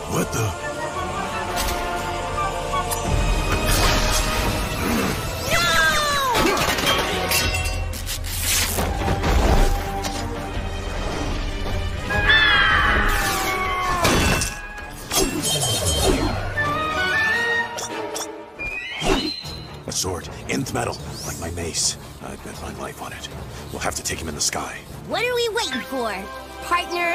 What the? A sword, nth metal, like my mace. I'd bet my life on it. We'll have to take him in the sky. What are we waiting for, partner?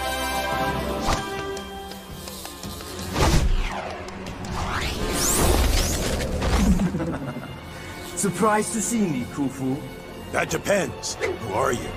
Surprised to see me, Khufu? That depends. Who are you?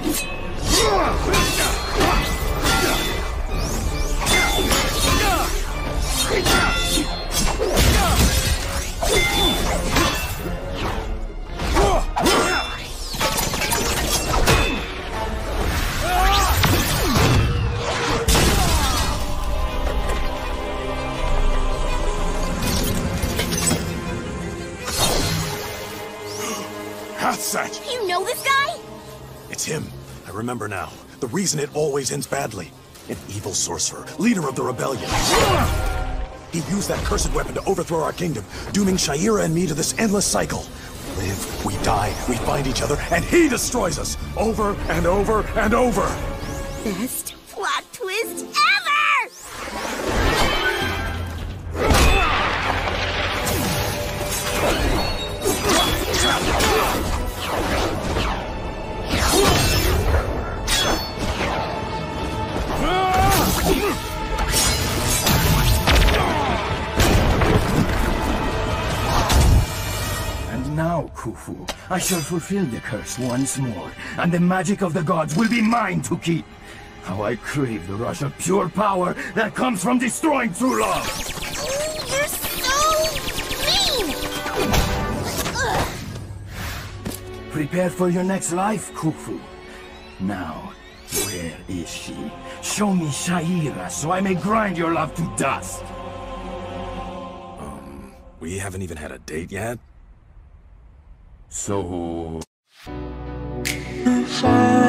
Hathzat! You know this guy? It's him. I remember now. The reason it always ends badly. An evil sorcerer, leader of the rebellion. He used that cursed weapon to overthrow our kingdom, dooming Sha'ira and me to this endless cycle. We live, we die, we find each other, and he destroys us! Over and over and over! Best plot twist ever! And now, Khufu, I shall fulfill the curse once more, and the magic of the gods will be mine to keep. How I crave the rush of pure power that comes from destroying true love! You're so mean! Ugh. Prepare for your next life, Khufu. Now, where is she? Show me Sha'ira so I may grind your love to dust. We haven't even had a date yet? So...